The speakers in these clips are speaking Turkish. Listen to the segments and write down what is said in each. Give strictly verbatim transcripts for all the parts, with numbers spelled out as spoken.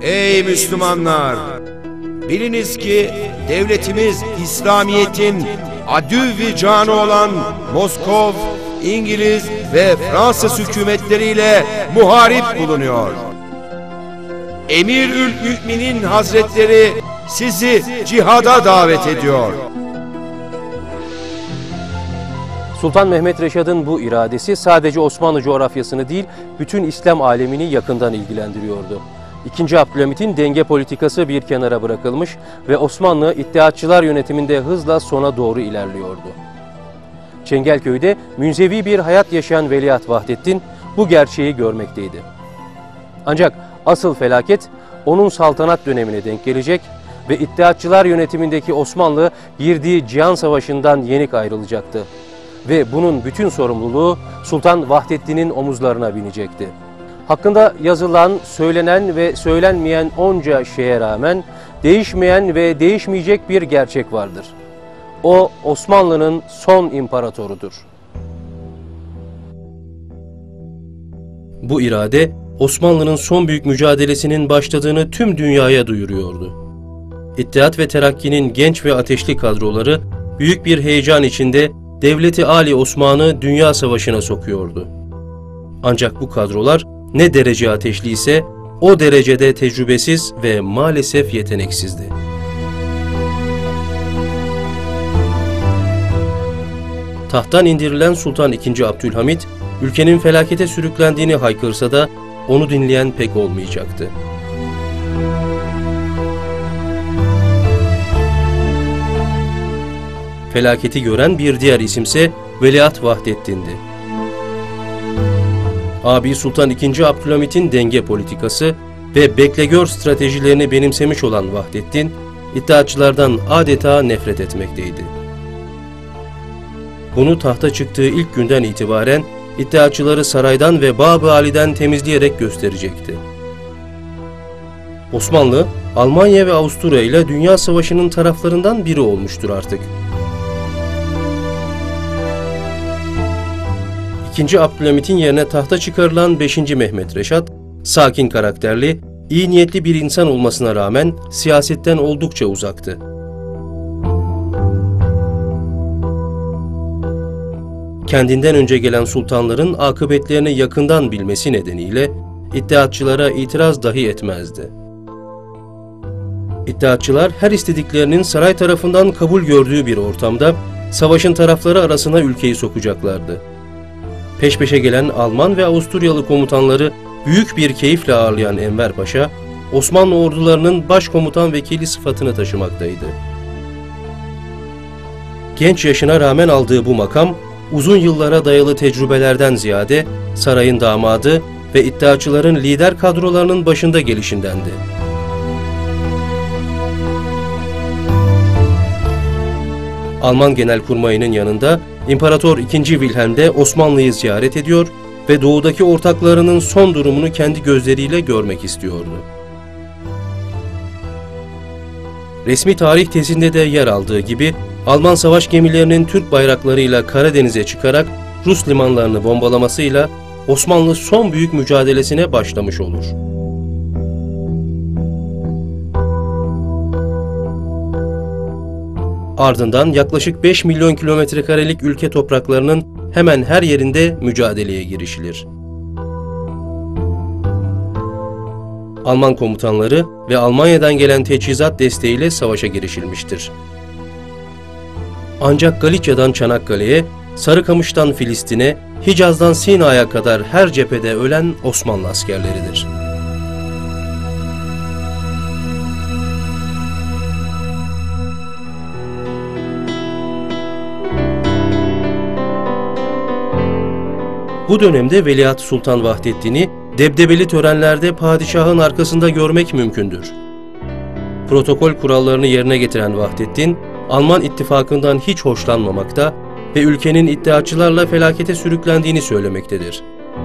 Ey Müslümanlar! Biliniz ki devletimiz İslamiyet'in adüvvi canı olan Moskov, İngiliz ve Fransız hükümetleriyle muharip bulunuyor. Emirül Müminin Hazretleri sizi cihada davet ediyor. Sultan Mehmet Reşad'ın bu iradesi sadece Osmanlı coğrafyasını değil, bütün İslam alemini yakından ilgilendiriyordu. İkinci Abdülhamit'in denge politikası bir kenara bırakılmış ve Osmanlı İttihatçılar yönetiminde hızla sona doğru ilerliyordu. Çengelköy'de münzevi bir hayat yaşayan Veliaht Vahdettin bu gerçeği görmekteydi. Ancak asıl felaket onun saltanat dönemine denk gelecek ve İttihatçılar yönetimindeki Osmanlı girdiği Cihan Savaşı'ndan yenik ayrılacaktı. Ve bunun bütün sorumluluğu Sultan Vahdettin'in omuzlarına binecekti. Hakkında yazılan, söylenen ve söylenmeyen onca şeye rağmen değişmeyen ve değişmeyecek bir gerçek vardır. O Osmanlı'nın son imparatorudur. Bu irade Osmanlı'nın son büyük mücadelesinin başladığını tüm dünyaya duyuruyordu. İttihat ve Terakki'nin genç ve ateşli kadroları büyük bir heyecan içinde Devleti Ali Osman'ı Dünya Savaşı'na sokuyordu. Ancak bu kadrolar ne derece ateşli ise o derecede tecrübesiz ve maalesef yeteneksizdi. Tahttan indirilen Sultan ikinci. Abdülhamit, ülkenin felakete sürüklendiğini haykırsa da onu dinleyen pek olmayacaktı. Felaketi gören bir diğer isimse Veliaht Vahdettin'di. Abi Sultan ikinci. Abdülhamit'in denge politikası ve bekle-gör stratejilerini benimsemiş olan Vahdettin, İttihatçılardan adeta nefret etmekteydi. Bunu tahta çıktığı ilk günden itibaren İttihatçıları saraydan ve Bab-ı Ali'den temizleyerek gösterecekti. Osmanlı, Almanya ve Avusturya ile Dünya Savaşı'nın taraflarından biri olmuştur artık. ikinci. Abdülhamit'in yerine tahta çıkarılan beşinci. Mehmet Reşad, sakin karakterli, iyi niyetli bir insan olmasına rağmen siyasetten oldukça uzaktı. Kendinden önce gelen sultanların akıbetlerini yakından bilmesi nedeniyle İttihatçılara itiraz dahi etmezdi. İttihatçılar her istediklerinin saray tarafından kabul gördüğü bir ortamda savaşın tarafları arasına ülkeyi sokacaklardı. Peş peşe gelen Alman ve Avusturyalı komutanları büyük bir keyifle ağırlayan Enver Paşa, Osmanlı ordularının başkomutan vekili sıfatını taşımaktaydı. Genç yaşına rağmen aldığı bu makam, uzun yıllara dayalı tecrübelerden ziyade sarayın damadı ve İttihatçıların lider kadrolarının başında gelişindendi. Alman Genelkurmayı'nın yanında İmparator ikinci. Wilhelm de Osmanlı'yı ziyaret ediyor ve doğudaki ortaklarının son durumunu kendi gözleriyle görmek istiyordu. Resmi tarih tezinde de yer aldığı gibi Alman savaş gemilerinin Türk bayraklarıyla Karadeniz'e çıkarak Rus limanlarını bombalamasıyla Osmanlı son büyük mücadelesine başlamış olur. Ardından yaklaşık beş milyon kilometre karelik ülke topraklarının hemen her yerinde mücadeleye girişilir. Alman komutanları ve Almanya'dan gelen teçhizat desteğiyle savaşa girişilmiştir. Ancak Galicia'dan Çanakkale'ye, Sarıkamış'tan Filistin'e, Hicaz'dan Sina'ya kadar her cephede ölen Osmanlı askerleridir. Bu dönemde Veliaht Sultan Vahdettin'i debdebeli törenlerde padişahın arkasında görmek mümkündür. Protokol kurallarını yerine getiren Vahdettin, Alman ittifakından hiç hoşlanmamakta ve ülkenin İttihatçılarla felakete sürüklendiğini söylemektedir.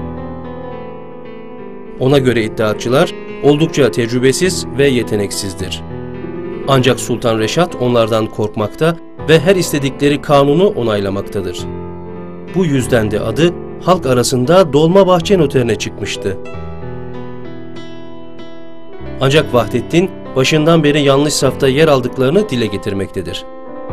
Ona göre İttihatçılar oldukça tecrübesiz ve yeteneksizdir. Ancak Sultan Reşad onlardan korkmakta ve her istedikleri kanunu onaylamaktadır. Bu yüzden de adı halk arasında Dolmabahçe noterine çıkmıştı. Ancak Vahdettin başından beri yanlış safta yer aldıklarını dile getirmektedir.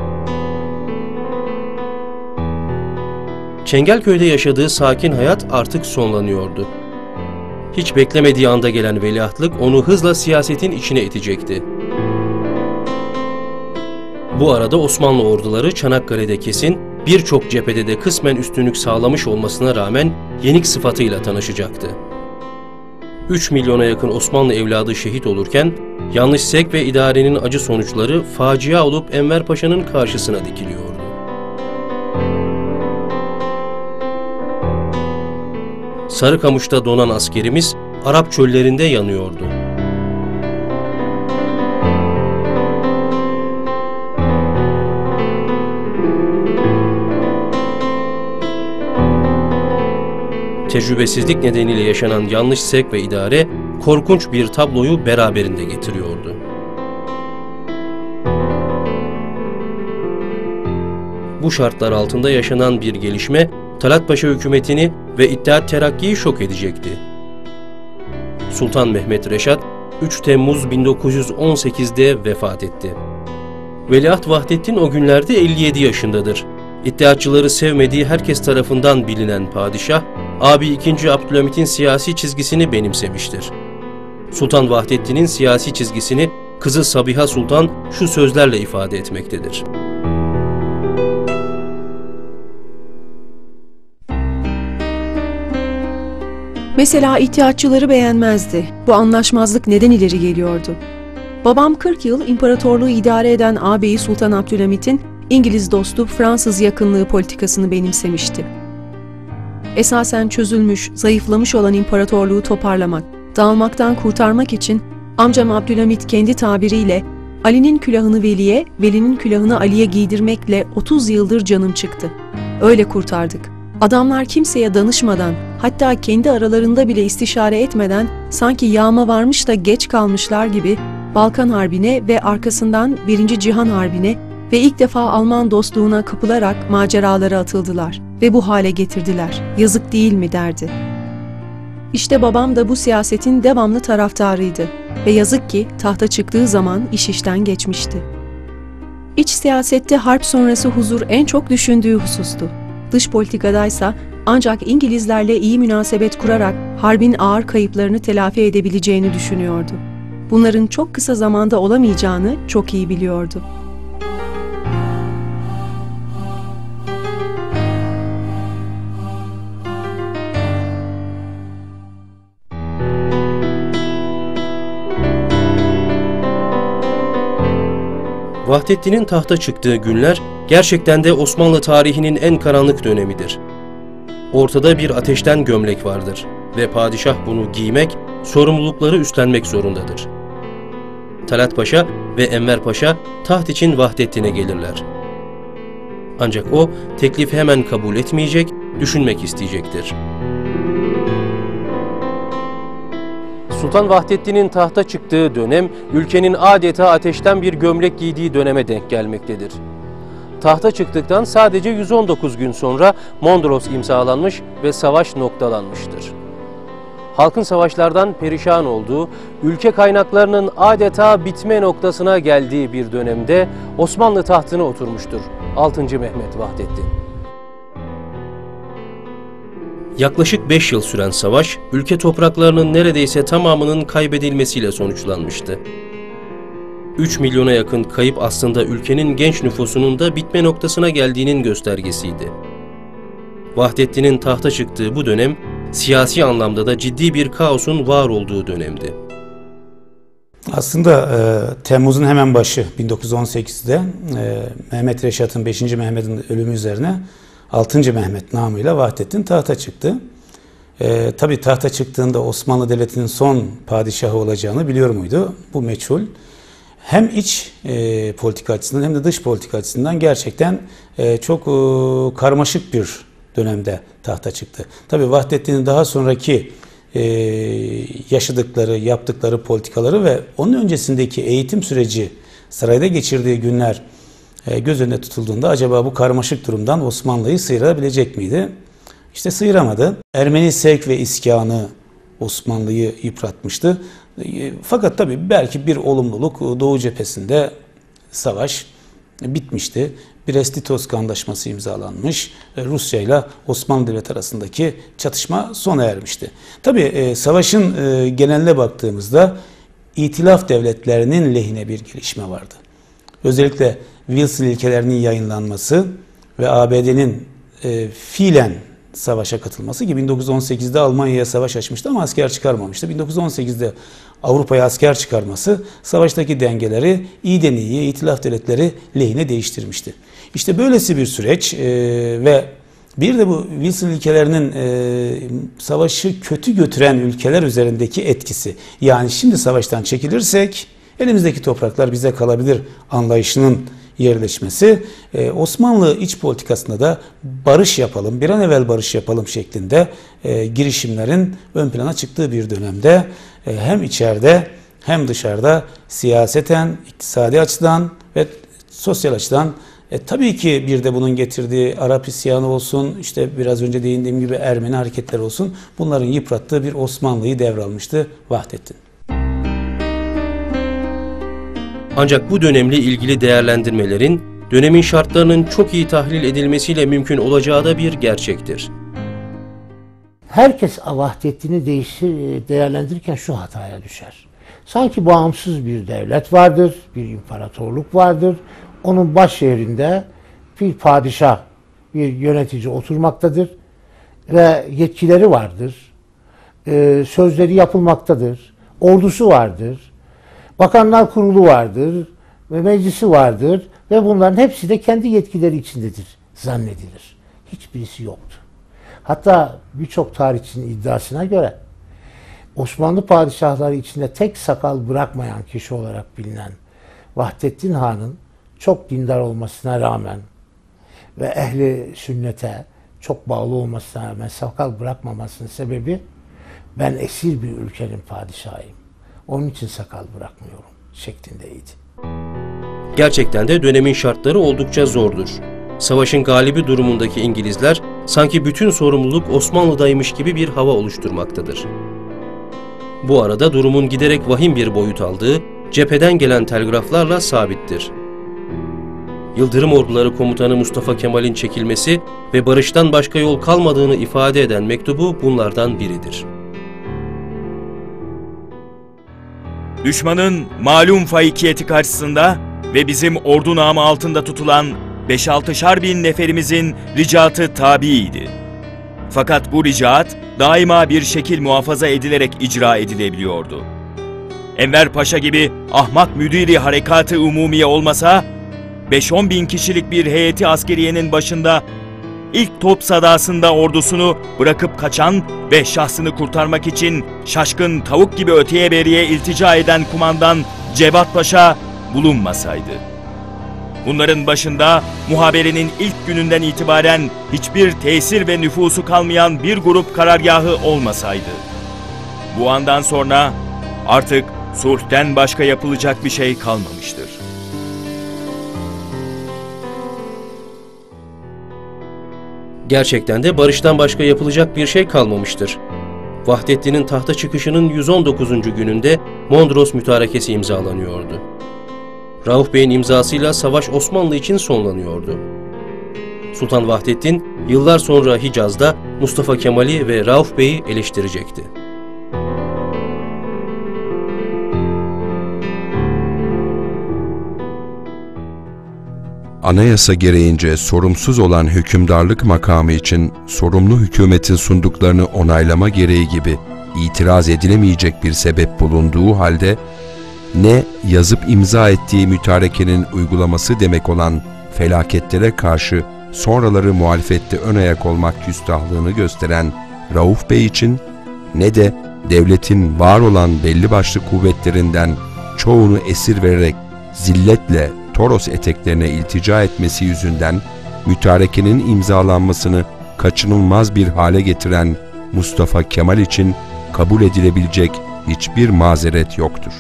Çengelköy'de yaşadığı sakin hayat artık sonlanıyordu. Hiç beklemediği anda gelen veliahtlık onu hızla siyasetin içine itecekti. Bu arada Osmanlı orduları Çanakkale'de kesin, birçok cephede de kısmen üstünlük sağlamış olmasına rağmen yenik sıfatıyla tanışacaktı. üç milyona yakın Osmanlı evladı şehit olurken, yanlış sevk ve idarenin acı sonuçları facia olup Enver Paşa'nın karşısına dikiliyordu. Sarıkamış'ta donan askerimiz Arap çöllerinde yanıyordu. Tecrübesizlik nedeniyle yaşanan yanlış sevk ve idare korkunç bir tabloyu beraberinde getiriyordu. Bu şartlar altında yaşanan bir gelişme Talat Paşa hükümetini ve İttihat Terakki'yi şok edecekti. Sultan Mehmet Reşat üç Temmuz bin dokuz yüz on sekiz'de vefat etti. Veliaht Vahdettin o günlerde elli yedi yaşındadır. İttihatçıları sevmediği herkes tarafından bilinen padişah, abi ikinci. Abdülhamit'in siyasi çizgisini benimsemiştir. Sultan Vahdettin'in siyasi çizgisini kızı Sabiha Sultan şu sözlerle ifade etmektedir. Mesela İttihatçıları beğenmezdi. Bu anlaşmazlık neden ileri geliyordu? Babam kırk yıl imparatorluğu idare eden ağabeyi Sultan Abdülhamit'in İngiliz dostu Fransız yakınlığı politikasını benimsemişti. Esasen çözülmüş, zayıflamış olan imparatorluğu toparlamak, dağılmaktan kurtarmak için amcam Abdülhamit kendi tabiriyle Ali'nin külahını Veli'ye, Veli'nin külahını Ali'ye giydirmekle otuz yıldır canım çıktı. Öyle kurtardık. Adamlar kimseye danışmadan, hatta kendi aralarında bile istişare etmeden sanki yağma varmış da geç kalmışlar gibi Balkan Harbi'ne ve arkasından Birinci Cihan Harbi'ne ve ilk defa Alman dostluğuna kapılarak maceralara atıldılar ve bu hale getirdiler. Yazık değil mi derdi. İşte babam da bu siyasetin devamlı taraftarıydı ve yazık ki tahta çıktığı zaman iş işten geçmişti. İç siyasette harp sonrası huzur en çok düşündüğü husustu. Dış politikadaysa ancak İngilizlerle iyi münasebet kurarak harbin ağır kayıplarını telafi edebileceğini düşünüyordu. Bunların çok kısa zamanda olamayacağını çok iyi biliyordu. Vahdettin'in tahta çıktığı günler gerçekten de Osmanlı tarihinin en karanlık dönemidir. Ortada bir ateşten gömlek vardır ve padişah bunu giymek, sorumlulukları üstlenmek zorundadır. Talat Paşa ve Enver Paşa taht için Vahdettin'e gelirler. Ancak o teklifi hemen kabul etmeyecek, düşünmek isteyecektir. Sultan Vahdettin'in tahta çıktığı dönem, ülkenin adeta ateşten bir gömlek giydiği döneme denk gelmektedir. Tahta çıktıktan sadece yüz on dokuz gün sonra Mondros imzalanmış ve savaş noktalanmıştır. Halkın savaşlardan perişan olduğu, ülke kaynaklarının adeta bitme noktasına geldiği bir dönemde Osmanlı tahtına oturmuştur altıncı. Mehmet Vahdettin. Yaklaşık beş yıl süren savaş, ülke topraklarının neredeyse tamamının kaybedilmesiyle sonuçlanmıştı. üç milyona yakın kayıp aslında ülkenin genç nüfusunun da bitme noktasına geldiğinin göstergesiydi. Vahdettin'in tahta çıktığı bu dönem, siyasi anlamda da ciddi bir kaosun var olduğu dönemdi. Aslında e, Temmuz'un hemen başı bin dokuz yüz on sekiz'de e, Mehmet Reşat'ın beşinci. Mehmet'in ölümü üzerine altıncı. Mehmet namıyla Vahdettin tahta çıktı. E, tabii tahta çıktığında Osmanlı Devleti'nin son padişahı olacağını biliyor muydu? Bu meçhul. Hem iç e, politika açısından hem de dış politika açısından gerçekten e, çok e, karmaşık bir dönemde tahta çıktı. Tabii Vahdettin'in daha sonraki e, yaşadıkları, yaptıkları politikaları ve onun öncesindeki eğitim süreci, sarayda geçirdiği günler e, göz önüne tutulduğunda acaba bu karmaşık durumdan Osmanlı'yı sıyırabilecek miydi? İşte sıyıramadı. Ermeni sevk ve iskanı Osmanlı'yı yıpratmıştı. Fakat tabii belki bir olumluluk, Doğu cephesinde savaş bitmişti. Brest-Litovsk Antlaşması imzalanmış. Rusya ile Osmanlı Devleti arasındaki çatışma sona ermişti. Tabii e, savaşın e, geneline baktığımızda İtilaf devletlerinin lehine bir gelişme vardı. Özellikle Wilson ilkelerinin yayınlanması ve A B D'nin e, fiilen savaşa katılması ki bin dokuz yüz on sekizde Almanya'ya savaş açmıştı ama asker çıkarmamıştı. bin dokuz yüz on sekizde Avrupa'ya asker çıkarması savaştaki dengeleri iyiden iyiye İtilaf devletleri lehine değiştirmişti. İşte böylesi bir süreç e, ve bir de bu Wilson ilkelerinin e, savaşı kötü götüren ülkeler üzerindeki etkisi. Yani şimdi savaştan çekilirsek elimizdeki topraklar bize kalabilir anlayışının yerleşmesi, e, Osmanlı iç politikasında da barış yapalım, bir an evvel barış yapalım şeklinde e, girişimlerin ön plana çıktığı bir dönemde e, hem içeride hem dışarıda siyaseten, iktisadi açıdan ve sosyal açıdan e, tabii ki bir de bunun getirdiği Arap isyanı olsun, işte biraz önce değindiğim gibi Ermeni hareketler olsun, bunların yıprattığı bir Osmanlı'yı devralmıştı Vahdettin. Ancak bu dönemle ilgili değerlendirmelerin dönemin şartlarının çok iyi tahlil edilmesiyle mümkün olacağı da bir gerçektir. Herkes Vahdettin'i değiştir, değerlendirirken şu hataya düşer. Sanki bağımsız bir devlet vardır, bir imparatorluk vardır. Onun baş şehrinde bir padişah, bir yönetici oturmaktadır ve yetkileri vardır. Ee, sözleri yapılmaktadır. Ordusu vardır. Bakanlar Kurulu vardır ve meclisi vardır ve bunların hepsi de kendi yetkileri içindedir zannedilir. Hiçbirisi yoktu. Hatta birçok tarihçinin iddiasına göre Osmanlı padişahları içinde tek sakal bırakmayan kişi olarak bilinen Vahdettin Han'ın çok dindar olmasına rağmen ve ehli sünnete çok bağlı olmasına rağmen sakal bırakmamasının sebebi ben esir bir ülkenin padişahıyım. Onun için sakal bırakmıyorum şeklindeydi. Gerçekten de dönemin şartları oldukça zordur. Savaşın galibi durumundaki İngilizler sanki bütün sorumluluk Osmanlı'daymış gibi bir hava oluşturmaktadır. Bu arada durumun giderek vahim bir boyut aldığı cepheden gelen telgraflarla sabittir. Yıldırım Orduları Komutanı Mustafa Kemal'in çekilmesi ve barıştan başka yol kalmadığını ifade eden mektubu bunlardan biridir. Düşmanın malum faikiyeti karşısında ve bizim ordu namı altında tutulan beş altışar bin neferimizin ricatı tabiiydi. Fakat bu ricat daima bir şekil muhafaza edilerek icra edilebiliyordu. Enver Paşa gibi ahmak müdiri harekatı umumiye olmasa, beş on bin kişilik bir heyeti askeriyenin başında ilk top sadasında ordusunu bırakıp kaçan ve şahsını kurtarmak için şaşkın tavuk gibi öteye beriye iltica eden kumandan Cevat Paşa bulunmasaydı. Bunların başında muhaberenin ilk gününden itibaren hiçbir tesir ve nüfusu kalmayan bir grup karargahı olmasaydı. Bu andan sonra artık sulhten başka yapılacak bir şey kalmamıştır. Gerçekten de barıştan başka yapılacak bir şey kalmamıştır. Vahdettin'in tahta çıkışının yüz on dokuzuncu gününde Mondros Mütarekesi imzalanıyordu. Rauf Bey'in imzasıyla savaş Osmanlı için sonlanıyordu. Sultan Vahdettin yıllar sonra Hicaz'da Mustafa Kemal'i ve Rauf Bey'i eleştirecekti. Anayasa gereğince sorumsuz olan hükümdarlık makamı için sorumlu hükümetin sunduklarını onaylama gereği gibi itiraz edilemeyecek bir sebep bulunduğu halde ne yazıp imza ettiği mütarekenin uygulaması demek olan felaketlere karşı sonraları muhalefette ön ayak olmak küstahlığını gösteren Rauf Bey için ne de devletin var olan belli başlı kuvvetlerinden çoğunu esir vererek zilletle Toros eteklerine iltica etmesi yüzünden mütarekenin imzalanmasını kaçınılmaz bir hale getiren Mustafa Kemal için kabul edilebilecek hiçbir mazeret yoktur.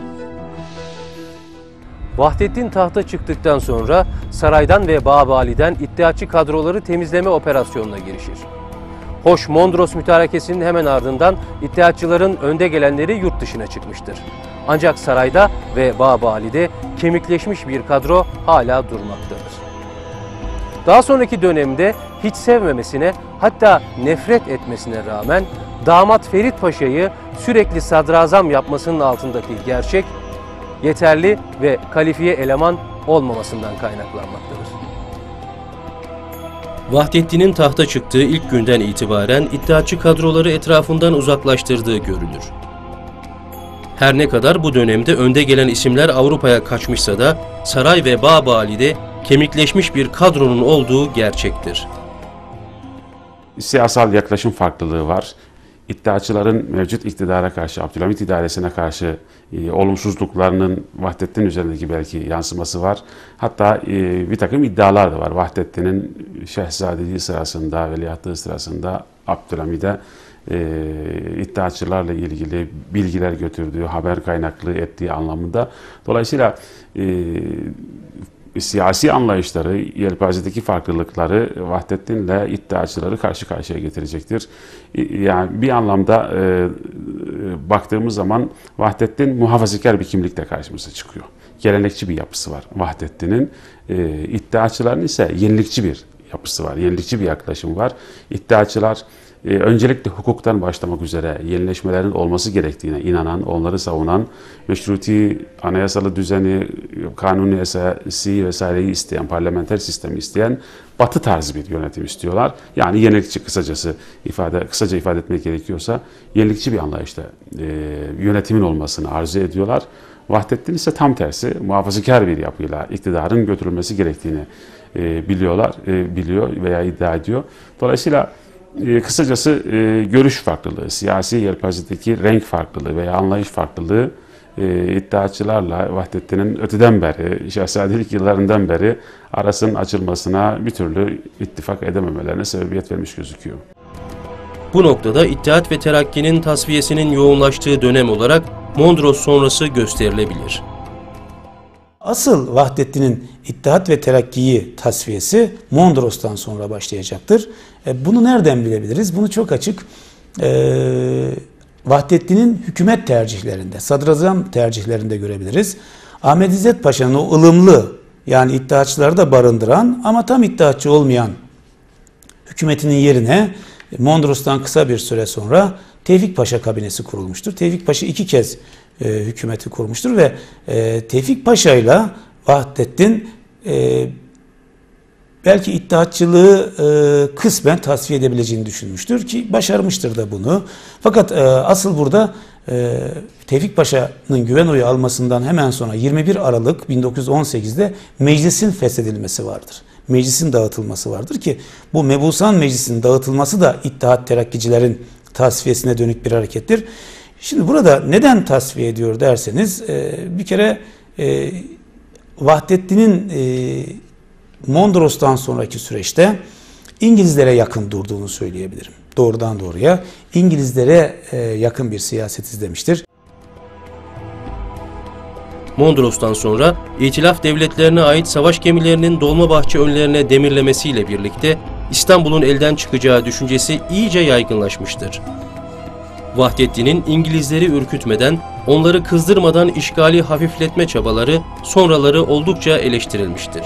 Vahdettin tahta çıktıktan sonra saraydan ve Bağbali'den iddiatçı kadroları temizleme operasyonuna girişir. Hoş Mondros mütarekesinin hemen ardından İttihatçıların önde gelenleri yurt dışına çıkmıştır. Ancak sarayda ve Babali'de kemikleşmiş bir kadro hala durmaktadır. Daha sonraki dönemde hiç sevmemesine, hatta nefret etmesine rağmen damat Ferit Paşa'yı sürekli sadrazam yapmasının altındaki gerçek, yeterli ve kalifiye eleman olmamasından kaynaklanmaktadır. Vahdettin'in tahta çıktığı ilk günden itibaren İttihatçı kadroları etrafından uzaklaştırdığı görülür. Her ne kadar bu dönemde önde gelen isimler Avrupa'ya kaçmışsa da saray ve Babali'de kemikleşmiş bir kadronun olduğu gerçektir. Siyasal yaklaşım farklılığı var. İttihatçıların mevcut iktidara karşı, Abdülhamit idaresine karşı e, olumsuzluklarının Vahdettin üzerindeki belki yansıması var. Hatta e, bir takım iddialar da var. Vahdettin'in şehzadeliği sırasında, veliahtlığı sırasında Abdülhamid'e e, İttihatçılarla ilgili bilgiler götürdüğü, haber kaynaklı ettiği anlamında. Dolayısıyla e, siyasi anlayışları, yelpazedeki farklılıkları Vahdettin'le İttihatçıları karşı karşıya getirecektir. Yani bir anlamda e, baktığımız zaman Vahdettin muhafazakar bir kimlikle karşımıza çıkıyor. Gelenekçi bir yapısı var Vahdettin'in. E, İttihatçıların ise yenilikçi bir yapısı var, yenilikçi bir yaklaşım var. İttihatçılar e, öncelikle hukuktan başlamak üzere yenileşmelerin olması gerektiğine inanan, onları savunan, meşruti anayasalı düzeni, kanuni esası vesaireyi isteyen, parlamenter sistemi isteyen Batı tarzı bir yönetim istiyorlar. Yani yenilikçi, kısacası ifade, kısaca ifade etmek gerekiyorsa yenilikçi bir anlayışla e, yönetimin olmasını arzu ediyorlar. Vahdettin ise tam tersi, muhafazakar bir yapıyla iktidarın götürülmesi gerektiğini e, biliyorlar, e, biliyor veya iddia ediyor. Dolayısıyla e, kısacası e, görüş farklılığı, siyasi yelpazedeki renk farklılığı veya anlayış farklılığı e, İttihatçılarla Vahdettin'in öteden beri, şehzadelik yıllarından beri arasının açılmasına bir türlü ittifak edememelerine sebebiyet vermiş gözüküyor. Bu noktada İttihat ve Terakki'nin tasfiyesinin yoğunlaştığı dönem olarak Mondros sonrası gösterilebilir. Asıl Vahdettin'in İttihat ve Terakki'yi tasfiyesi Mondros'tan sonra başlayacaktır. E, bunu nereden bilebiliriz? Bunu çok açık e, Vahdettin'in hükümet tercihlerinde, sadrazam tercihlerinde görebiliriz. Ahmet İzzet Paşa'nın o ılımlı, yani İttihatçıları da barındıran ama tam İttihatçı olmayan hükümetinin yerine Mondros'tan kısa bir süre sonra Tevfik Paşa kabinesi kurulmuştur. Tevfik Paşa iki kez e, hükümeti kurmuştur ve e, Tevfik Paşa ile Vahdettin e, belki İttihatçılığı e, kısmen tasfiye edebileceğini düşünmüştür ki başarmıştır da bunu. Fakat e, asıl burada e, Tevfik Paşa'nın güven oyu almasından hemen sonra yirmi bir Aralık bin dokuz yüz on sekiz'de meclisin feshedilmesi vardır. Meclisin dağıtılması vardır ki bu Mebusan Meclisi'nin dağıtılması da İttihat Terakkicilerin tasfiyesine dönük bir harekettir. Şimdi burada neden tasfiye ediyor derseniz e, bir kere e, Vahdettin'in e, Mondros'tan sonraki süreçte İngilizlere yakın durduğunu söyleyebilirim. Doğrudan doğruya İngilizlere e, yakın bir siyaset izlemiştir. Mondros'tan sonra İtilaf devletlerine ait savaş gemilerinin Dolmabahçe önlerine demirlemesiyle birlikte İstanbul'un elden çıkacağı düşüncesi iyice yaygınlaşmıştır. Vahdettin'in İngilizleri ürkütmeden, onları kızdırmadan işgali hafifletme çabaları sonraları oldukça eleştirilmiştir.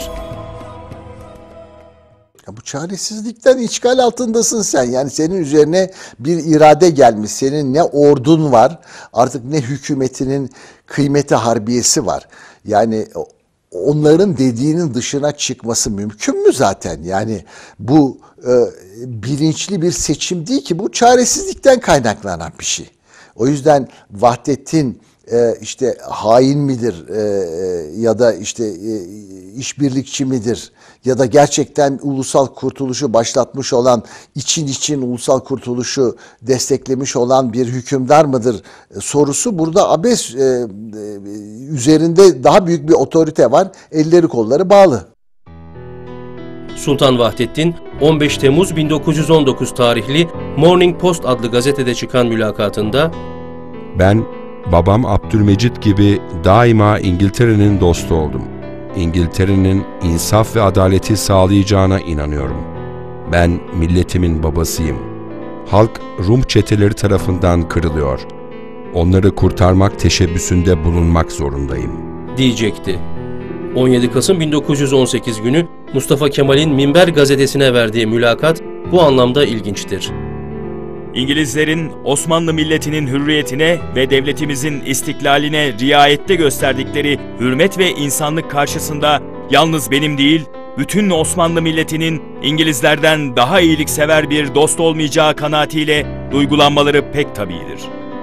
Ya bu çaresizlikten işgal altındasın sen. Yani senin üzerine bir irade gelmiş. Senin ne ordun var, artık ne hükümetinin kıymeti harbiyesi var. Yani onların dediğinin dışına çıkması mümkün mü zaten? Yani bu e, bilinçli bir seçim değil ki, bu çaresizlikten kaynaklanan bir şey. O yüzden Vahdettin e, işte hain midir e, ya da işte e, işbirlikçi midir ya da gerçekten ulusal kurtuluşu başlatmış olan, için için ulusal kurtuluşu desteklemiş olan bir hükümdar mıdır sorusu burada abes. E, e, üzerinde daha büyük bir otorite var, elleri kolları bağlı. Sultan Vahdettin, on beş Temmuz bin dokuz yüz on dokuz tarihli Morning Post adlı gazetede çıkan mülakatında Ben, babam Abdülmecit gibi daima İngiltere'nin dostu oldum. İngiltere'nin insaf ve adaleti sağlayacağına inanıyorum. Ben milletimin babasıyım. halk Rum çeteleri tarafından kırılıyor. Onları kurtarmak teşebbüsünde bulunmak zorundayım diyecekti. on yedi Kasım bin dokuz yüz on sekiz günü Mustafa Kemal'in Minber gazetesine verdiği mülakat bu anlamda ilginçtir. İngilizlerin Osmanlı milletinin hürriyetine ve devletimizin istiklaline riayette gösterdikleri hürmet ve insanlık karşısında yalnız benim değil, bütün Osmanlı milletinin İngilizlerden daha iyiliksever bir dost olmayacağı kanaatiyle duygulanmaları pek tabiidir.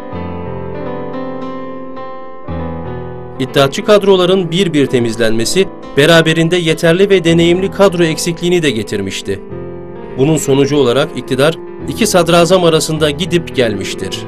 İttihatçı kadroların bir bir temizlenmesi beraberinde yeterli ve deneyimli kadro eksikliğini de getirmişti. Bunun sonucu olarak iktidar iki sadrazam arasında gidip gelmiştir.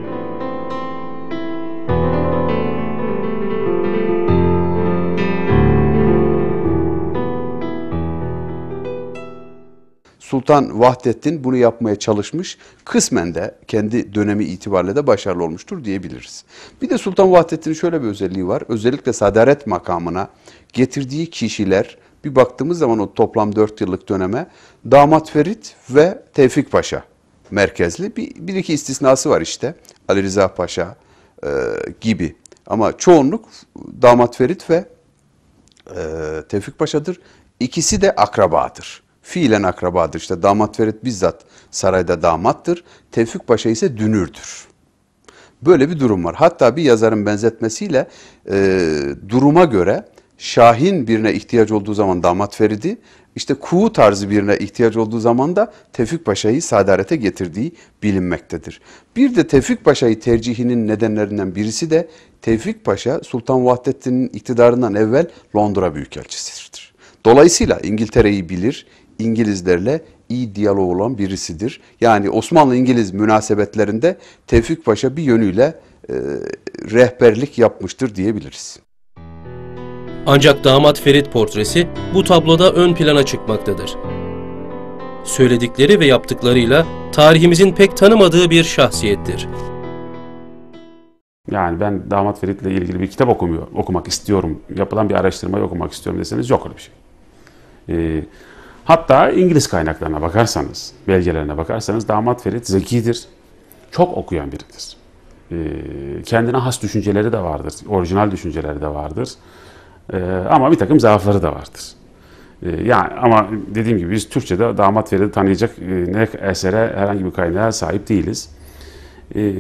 Sultan Vahdettin bunu yapmaya çalışmış. Kısmen de kendi dönemi itibariyle de başarılı olmuştur diyebiliriz. Bir de Sultan Vahdettin'in şöyle bir özelliği var. Özellikle sadaret makamına getirdiği kişiler, bir baktığımız zaman o toplam dört yıllık döneme Damat Ferit ve Tevfik Paşa merkezli. Bir, bir iki istisnası var işte. Ali Rıza Paşa e, gibi. Ama çoğunluk Damat Ferit ve e, Tevfik Paşa'dır. İkisi de akrabadır. Fiilen akrabadır. İşte Damat Ferit bizzat sarayda damattır. Tevfik Paşa ise dünürdür. Böyle bir durum var. Hatta bir yazarın benzetmesiyle e, duruma göre Şahin birine ihtiyaç olduğu zaman Damat Ferit'i, işte Kuğu tarzı birine ihtiyaç olduğu zaman da Tevfik Paşa'yı sadarete getirdiği bilinmektedir. Bir de Tevfik Paşa'yı tercihinin nedenlerinden birisi de Tevfik Paşa Sultan Vahdettin'in iktidarından evvel Londra Büyükelçisidir. Dolayısıyla İngiltere'yi bilir, İngilizlerle iyi diyalog olan birisidir. Yani Osmanlı-İngiliz münasebetlerinde Tevfik Paşa bir yönüyle e, rehberlik yapmıştır diyebiliriz. Ancak Damat Ferit portresi bu tabloda ön plana çıkmaktadır. Söyledikleri ve yaptıklarıyla tarihimizin pek tanımadığı bir şahsiyettir. Yani ben Damat Ferit'le ilgili bir kitap okumuyor, okumak istiyorum, yapılan bir araştırmayı okumak istiyorum deseniz yok öyle bir şey. Ee, hatta İngiliz kaynaklarına bakarsanız, belgelerine bakarsanız Damat Ferit zekidir, çok okuyan biridir. Ee, kendine has düşünceleri de vardır, orijinal düşünceleri de vardır. Ee, ama bir takım zaafları da vardır. Ee, yani ama dediğim gibi biz Türkçe'de Damat Ferit'i tanıyacak e, ne esere herhangi bir kaynağa sahip değiliz. Ee,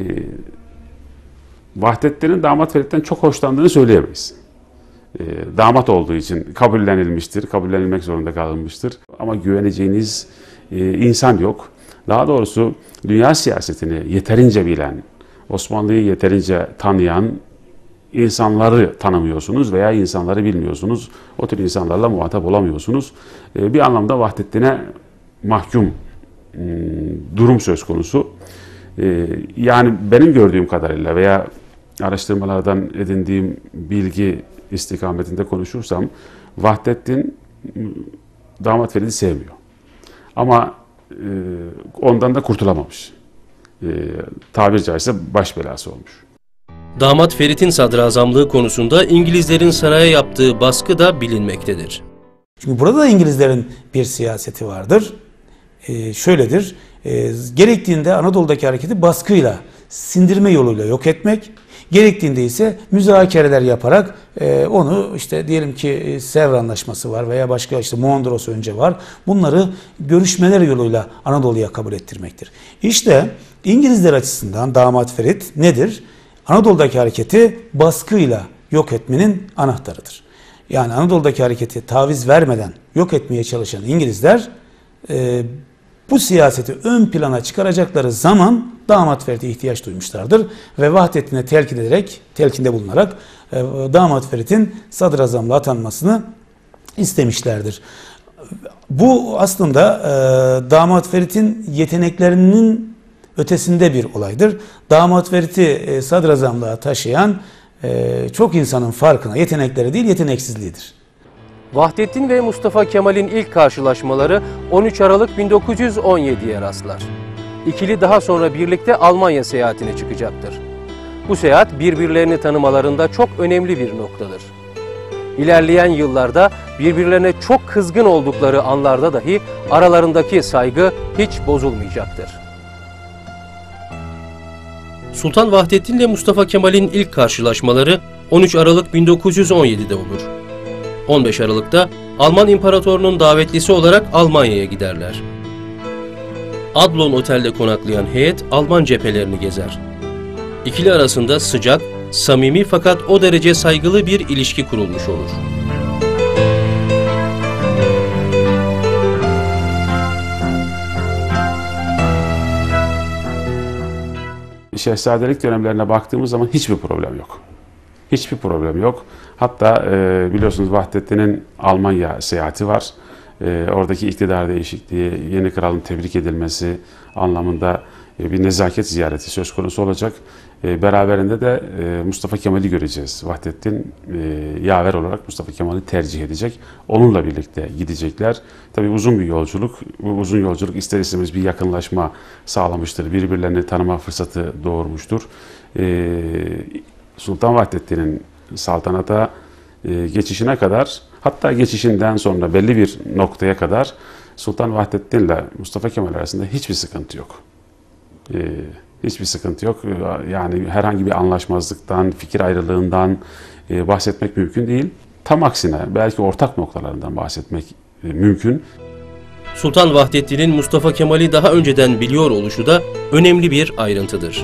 Vahdettin'in Damat Ferit'ten çok hoşlandığını söyleyemeyiz. Ee, damat olduğu için kabullenilmiştir, kabullenilmek zorunda kalınmıştır. Ama güveneceğiniz e, insan yok. Daha doğrusu dünya siyasetini yeterince bilen, Osmanlı'yı yeterince tanıyan insanları tanımıyorsunuz veya insanları bilmiyorsunuz. O tür insanlarla muhatap olamıyorsunuz. Ee, bir anlamda Vahdettin'e mahkum e, durum söz konusu. Ee, yani benim gördüğüm kadarıyla veya araştırmalardan edindiğim bilgi istikametinde konuşursam Vahdettin Damat Ferit'i sevmiyor. Ama e, ondan da kurtulamamış. E, tabiri caizse baş belası olmuş. Damat Ferit'in sadrazamlığı konusunda İngilizlerin saraya yaptığı baskı da bilinmektedir. Çünkü burada da İngilizlerin bir siyaseti vardır. Ee, şöyledir, e, gerektiğinde Anadolu'daki hareketi baskıyla, sindirme yoluyla yok etmek, gerektiğinde ise müzakereler yaparak e, onu işte diyelim ki Sevr Anlaşması var veya başka işte Mondros önce var. Bunları görüşmeler yoluyla Anadolu'ya kabul ettirmektir. İşte İngilizler açısından Damat Ferit nedir? Anadolu'daki hareketi baskıyla yok etmenin anahtarıdır. Yani Anadolu'daki hareketi taviz vermeden yok etmeye çalışan İngilizler e, bu siyaseti ön plana çıkaracakları zaman Damat Ferit'e ihtiyaç duymuşlardır ve Vahdettin'e telkin ederek, telkinde bulunarak e, Damat Ferit'in sadrazamlığa atanmasını istemişlerdir. Bu aslında e, Damat Ferit'in yeteneklerinin ötesinde bir olaydır. Damat Ferit'i e, sadrazamlığa taşıyan e, çok insanın farkına yetenekleri değil yeteneksizliğidir. Vahdettin ve Mustafa Kemal'in ilk karşılaşmaları on üç Aralık bin dokuz yüz on yedi'ye rastlar. İkili daha sonra birlikte Almanya seyahatine çıkacaktır. Bu seyahat birbirlerini tanımalarında çok önemli bir noktadır. İlerleyen yıllarda birbirlerine çok kızgın oldukları anlarda dahi aralarındaki saygı hiç bozulmayacaktır. Sultan Vahdettin ile Mustafa Kemal'in ilk karşılaşmaları on üç Aralık bin dokuz yüz on yedi'de olur. on beş Aralık'ta Alman İmparatorluğu'nun davetlisi olarak Almanya'ya giderler. Adlon Otel'de konaklayan heyet Alman cephelerini gezer. İkili arasında sıcak, samimi fakat o derece saygılı bir ilişki kurulmuş olur. Şehzadelik dönemlerine baktığımız zaman hiçbir problem yok. Hiçbir problem yok. Hatta e, biliyorsunuz Vahdettin'in Almanya seyahati var. E, oradaki iktidar değişikliği, yeni kralın tebrik edilmesi anlamında e, bir nezaket ziyareti söz konusu olacak. E, beraberinde de e, Mustafa Kemal'i göreceğiz. Vahdettin e, yaver olarak Mustafa Kemal'i tercih edecek. Onunla birlikte gidecekler. Tabii uzun bir yolculuk. Bu uzun yolculuk ister istemez bir yakınlaşma sağlamıştır. Birbirlerini tanıma fırsatı doğurmuştur. E, Sultan Vahdettin'in saltanata e, geçişine kadar, hatta geçişinden sonra belli bir noktaya kadar Sultan Vahdettin ile Mustafa Kemal arasında hiçbir sıkıntı yok. E, hiçbir sıkıntı yok. Yani herhangi bir anlaşmazlıktan, fikir ayrılığından e, bahsetmek mümkün değil. Tam aksine belki ortak noktalarından bahsetmek e, mümkün. Sultan Vahdettin'in Mustafa Kemal'i daha önceden biliyor oluşu da önemli bir ayrıntıdır.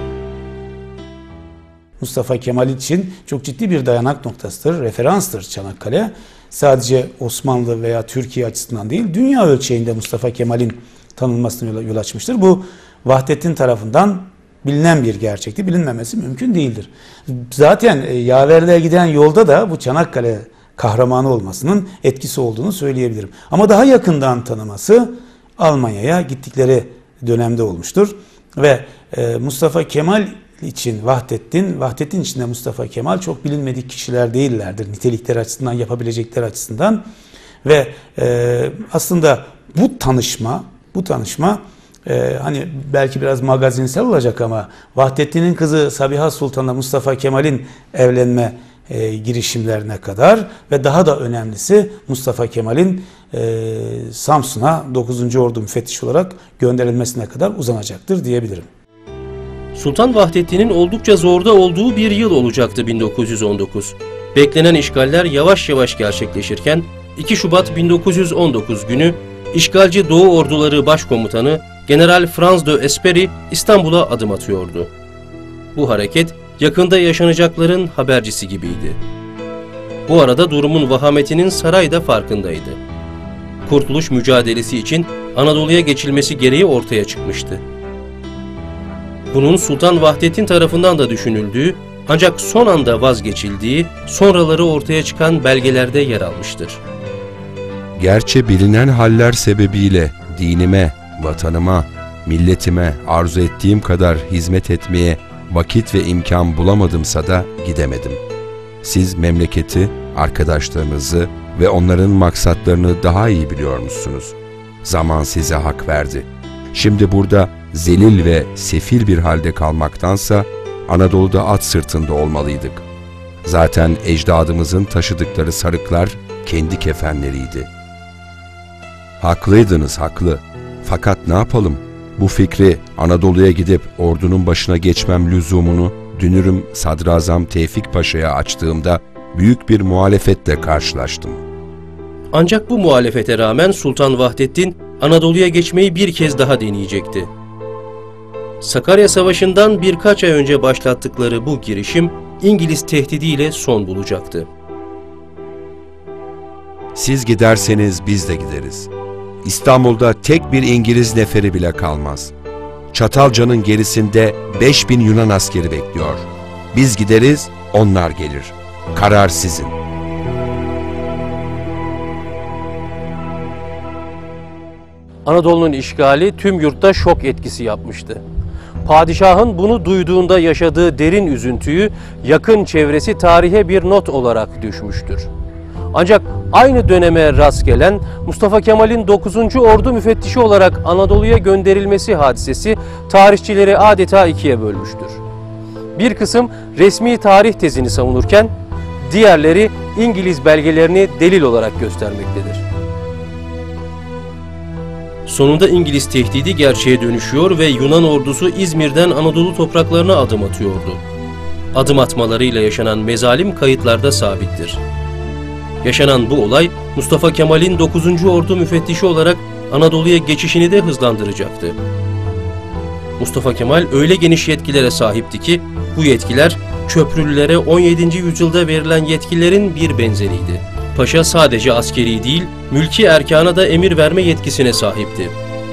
Mustafa Kemal için çok ciddi bir dayanak noktasıdır, referanstır Çanakkale. Sadece Osmanlı veya Türkiye açısından değil, dünya ölçeğinde Mustafa Kemal'in tanınmasına yol açmıştır. Bu Vahdettin tarafından bilinen bir gerçekti, bilinmemesi mümkün değildir. Zaten yaverliğe giden yolda da bu Çanakkale kahramanı olmasının etkisi olduğunu söyleyebilirim. Ama daha yakından tanıması Almanya'ya gittikleri dönemde olmuştur. Ve Mustafa Kemal için Vahdettin, Vahdettin için de Mustafa Kemal çok bilinmedik kişiler değillerdir. Nitelikleri açısından, yapabilecekleri açısından. Ve e, aslında bu tanışma, bu tanışma e, hani belki biraz magazinsel olacak ama Vahdettin'in kızı Sabiha Sultan'la Mustafa Kemal'in evlenme e, girişimlerine kadar ve daha da önemlisi Mustafa Kemal'in e, Samsun'a dokuzuncu Ordu müfettişi olarak gönderilmesine kadar uzanacaktır diyebilirim. Sultan Vahdettin'in oldukça zorda olduğu bir yıl olacaktı bin dokuz yüz on dokuz. Beklenen işgaller yavaş yavaş gerçekleşirken iki Şubat bin dokuz yüz on dokuz günü işgalci Doğu Orduları Başkomutanı General Franz de Esperi İstanbul'a adım atıyordu. Bu hareket yakında yaşanacakların habercisi gibiydi. Bu arada durumun vahametinin saray da farkındaydı. Kurtuluş mücadelesi için Anadolu'ya geçilmesi gereği ortaya çıkmıştı. Bunun Sultan Vahdettin tarafından da düşünüldüğü ancak son anda vazgeçildiği sonraları ortaya çıkan belgelerde yer almıştır. Gerçi bilinen haller sebebiyle dinime, vatanıma, milletime arzu ettiğim kadar hizmet etmeye vakit ve imkan bulamadımsa da gidemedim. Siz memleketi, arkadaşlarınızı ve onların maksatlarını daha iyi biliyormuşsunuz. Zaman size hak verdi. Şimdi burada zelil ve sefil bir halde kalmaktansa Anadolu'da at sırtında olmalıydık. Zaten ecdadımızın taşıdıkları sarıklar kendi kefenleriydi. Haklıydınız, haklı. Fakat ne yapalım? Bu fikri Anadolu'ya gidip ordunun başına geçmem lüzumunu dünürüm Sadrazam Tevfik Paşa'ya açtığımda büyük bir muhalefetle karşılaştım. Ancak bu muhalefete rağmen Sultan Vahdettin Anadolu'ya geçmeyi bir kez daha deneyecekti. Sakarya Savaşı'ndan birkaç ay önce başlattıkları bu girişim İngiliz tehdidiyle son bulacaktı. Siz giderseniz biz de gideriz. İstanbul'da tek bir İngiliz neferi bile kalmaz. Çatalca'nın gerisinde beş bin Yunan askeri bekliyor. Biz gideriz, onlar gelir. Karar sizin. Anadolu'nun işgali tüm yurtta şok etkisi yapmıştı. Padişahın bunu duyduğunda yaşadığı derin üzüntüyü yakın çevresi tarihe bir not olarak düşmüştür. Ancak aynı döneme rast gelen Mustafa Kemal'in dokuzuncu Ordu müfettişi olarak Anadolu'ya gönderilmesi hadisesi tarihçileri adeta ikiye bölmüştür. Bir kısım resmi tarih tezini savunurken diğerleri İngiliz belgelerini delil olarak göstermektedir. Sonunda İngiliz tehdidi gerçeğe dönüşüyor ve Yunan ordusu İzmir'den Anadolu topraklarına adım atıyordu. Adım atmalarıyla yaşanan mezalim kayıtlarda sabittir. Yaşanan bu olay Mustafa Kemal'in dokuzuncu Ordu müfettişi olarak Anadolu'ya geçişini de hızlandıracaktı. Mustafa Kemal öyle geniş yetkilere sahipti ki bu yetkiler Köprülülere on yedinci yüzyılda verilen yetkilerin bir benzeriydi. Paşa sadece askeri değil, mülki erkana da emir verme yetkisine sahipti.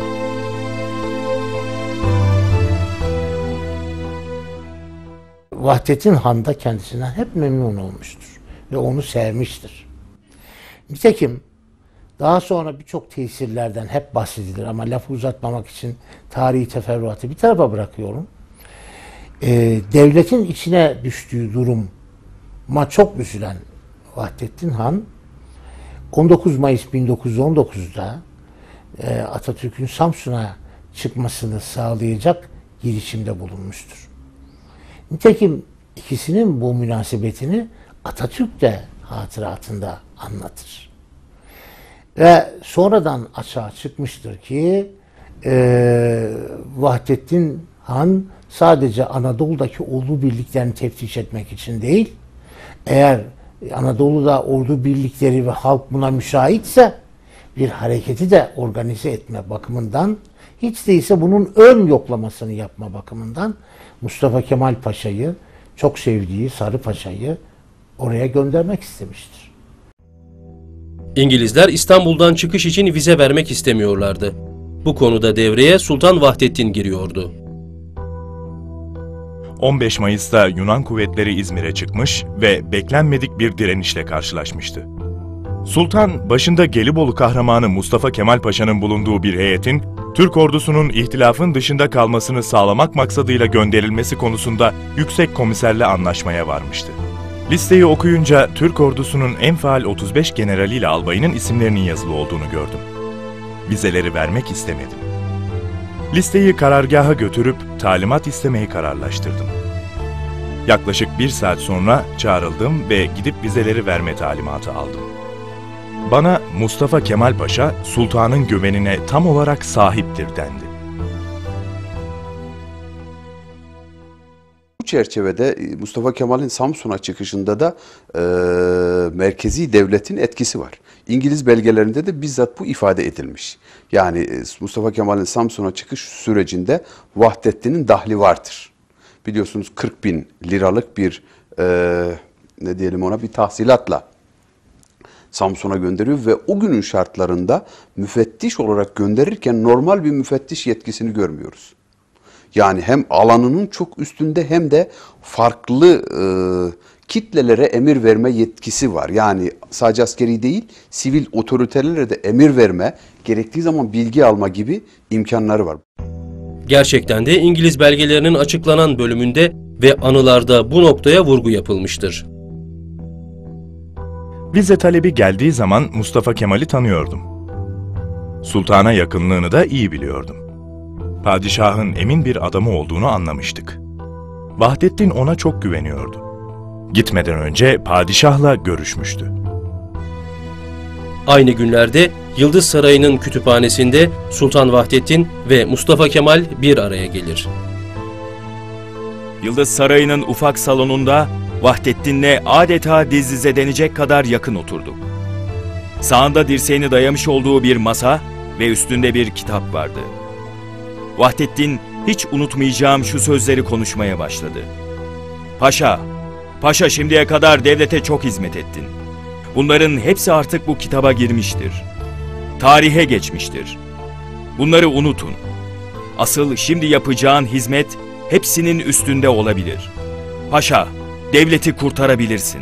Vahdettin Han da kendisinden hep memnun olmuştur ve onu sevmiştir. Nitekim daha sonra birçok tesirlerden hep bahsedilir ama lafı uzatmamak için tarihi teferruatı bir tarafa bırakıyorum. Ee, devletin içine düştüğü duruma çok üzülen Vahdettin Han on dokuz Mayıs bin dokuz yüz on dokuz'da e, Atatürk'ün Samsun'a çıkmasını sağlayacak girişimde bulunmuştur. Nitekim ikisinin bu münasebetini Atatürk de hatıratında anlatır. Ve sonradan açığa çıkmıştır ki e, Vahdettin Han sadece Anadolu'daki ordu birliklerini teftiş etmek için değil, eğer Anadolu'da ordu birlikleri ve halk buna müsaitse bir hareketi de organize etme bakımından, hiç değilse bunun ön yoklamasını yapma bakımından Mustafa Kemal Paşa'yı, çok sevdiği Sarı Paşa'yı oraya göndermek istemiştir. İngilizler İstanbul'dan çıkış için vize vermek istemiyorlardı. Bu konuda devreye Sultan Vahdettin giriyordu. on beş Mayıs'ta Yunan kuvvetleri İzmir'e çıkmış ve beklenmedik bir direnişle karşılaşmıştı. Sultan, başında Gelibolu kahramanı Mustafa Kemal Paşa'nın bulunduğu bir heyetin, Türk ordusunun ihtilafın dışında kalmasını sağlamak maksadıyla gönderilmesi konusunda Yüksek Komiserle anlaşmaya varmıştı. Listeyi okuyunca Türk ordusunun en faal otuz beş generaliyle albayının isimlerinin yazılı olduğunu gördüm. Vizeleri vermek istemedim. Listeyi karargaha götürüp talimat istemeyi kararlaştırdım. Yaklaşık bir saat sonra çağrıldım ve gidip vizeleri verme talimatı aldım. Bana Mustafa Kemal Paşa, sultanın güvenine tam olarak sahiptir dendi. Bu çerçevede Mustafa Kemal'in Samsun'a çıkışında da e, merkezi devletin etkisi var. İngiliz belgelerinde de bizzat bu ifade edilmiş. Yani Mustafa Kemal'in Samsun'a çıkış sürecinde Vahdettin'in dahli vardır. Biliyorsunuz kırk bin liralık bir e, ne diyelim ona bir tahsilatla Samsun'a gönderiyor ve o günün şartlarında müfettiş olarak gönderirken normal bir müfettiş yetkisini görmüyoruz. Yani hem alanının çok üstünde hem de farklı e, kitlelere emir verme yetkisi var. Yani sadece askeri değil, sivil otoritelere de emir verme, gerektiği zaman bilgi alma gibi imkanları var. Gerçekten de İngiliz belgelerinin açıklanan bölümünde ve anılarda bu noktaya vurgu yapılmıştır. Vize talebi geldiği zaman Mustafa Kemal'i tanıyordum. Sultana yakınlığını da iyi biliyordum. Padişahın emin bir adamı olduğunu anlamıştık. Vahdettin ona çok güveniyordu. Gitmeden önce padişahla görüşmüştü. Aynı günlerde Yıldız Sarayı'nın kütüphanesinde Sultan Vahdettin ve Mustafa Kemal bir araya gelir. Yıldız Sarayı'nın ufak salonunda Vahdettin'le adeta diz dize denecek kadar yakın oturduk. Sağında dirseğini dayamış olduğu bir masa ve üstünde bir kitap vardı. Vahdettin hiç unutmayacağım şu sözleri konuşmaya başladı. Paşa, paşa şimdiye kadar devlete çok hizmet ettin. Bunların hepsi artık bu kitaba girmiştir. Tarihe geçmiştir. Bunları unutun. Asıl şimdi yapacağın hizmet hepsinin üstünde olabilir. Paşa, devleti kurtarabilirsin.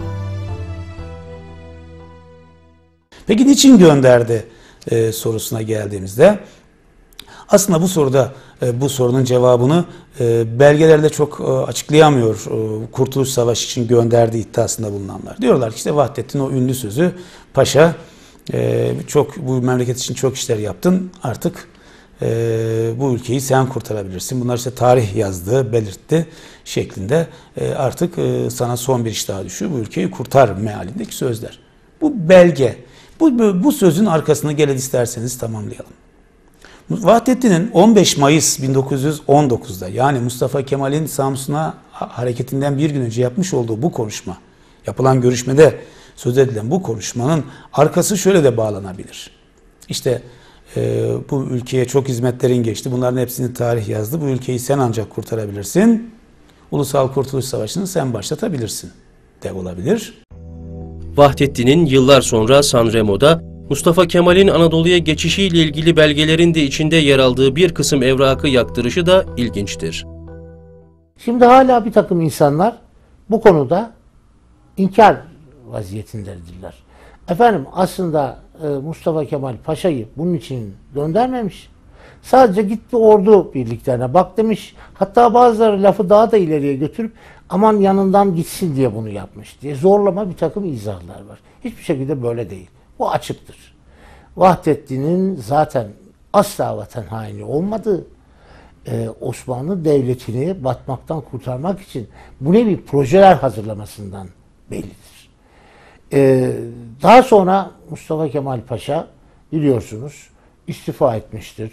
Peki niçin gönderdi e, sorusuna geldiğimizde, aslında bu soruda e, bu sorunun cevabını e, belgelerde çok e, açıklayamıyor e, Kurtuluş Savaşı için gönderdiği iddiasında bulunanlar. Diyorlar ki işte Vahdettin o ünlü sözü, paşa e, çok bu memleket için çok işler yaptın, artık e, bu ülkeyi sen kurtarabilirsin. Bunlar işte tarih yazdı, belirtti şeklinde e, artık e, sana son bir iş daha düşüyor, bu ülkeyi kurtar mealindeki sözler. Bu belge. Bu, bu sözün arkasını gelin isterseniz tamamlayalım. Vahdettin'in on beş Mayıs bin dokuz yüz on dokuz'da yani Mustafa Kemal'in Samsun'a hareketinden bir gün önce yapmış olduğu bu konuşma, yapılan görüşmede söz edilen bu konuşmanın arkası şöyle de bağlanabilir. İşte e, bu ülkeye çok hizmetlerin geçti. Bunların hepsini tarih yazdı. Bu ülkeyi sen ancak kurtarabilirsin. Ulusal Kurtuluş Savaşı'nı sen başlatabilirsin de olabilir. Vahdettin'in yıllar sonra Sanremo'da Mustafa Kemal'in Anadolu'ya geçişiyle ilgili belgelerin de içinde yer aldığı bir kısım evrakı yaktırışı da ilginçtir. Şimdi hala bir takım insanlar bu konuda inkar vaziyetindedirler. Efendim aslında e, Mustafa Kemal Paşa'yı bunun için göndermemiş. Sadece gitti ordu birliklerine bak demiş. Hatta bazıları lafı daha da ileriye götürüp aman yanından gitsin diye bunu yapmış diye zorlama bir takım izahlar var. Hiçbir şekilde böyle değil. Bu açıktır. Vahdettin'in zaten asla vatan haini olmadığı, e, Osmanlı Devleti'ni batmaktan kurtarmak için bu nevi projeler hazırlamasından bellidir. E, daha sonra Mustafa Kemal Paşa biliyorsunuz istifa etmiştir.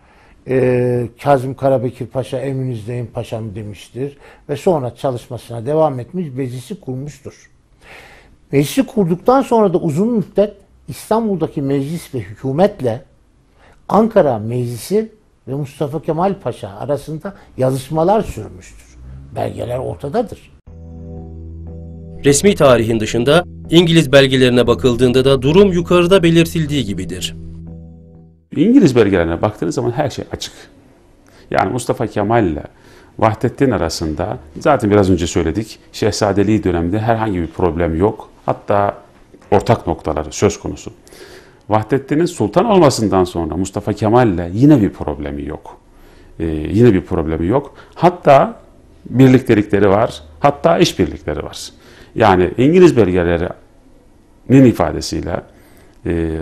E, Kazım Karabekir Paşa emrinizdeyim paşam demiştir ve sonra çalışmasına devam etmiş, meclisi kurmuştur. Meclisi kurduktan sonra da uzun müddet İstanbul'daki meclis ve hükümetle Ankara Meclisi ve Mustafa Kemal Paşa arasında yazışmalar sürmüştür. Belgeler ortadadır. Resmi tarihin dışında İngiliz belgelerine bakıldığında da durum yukarıda belirtildiği gibidir. İngiliz belgelerine baktığınız zaman her şey açık. Yani Mustafa Kemal ile Vahdettin arasında zaten biraz önce söyledik, Şehzadeliği döneminde herhangi bir problem yok. Hatta ortak noktaları söz konusu. Vahdettin'in sultan olmasından sonra Mustafa Kemal ile yine bir problemi yok. Ee, yine bir problemi yok. Hatta birliktelikleri var. Hatta işbirlikleri var. Yani İngiliz belgelerinin ifadesiyle e,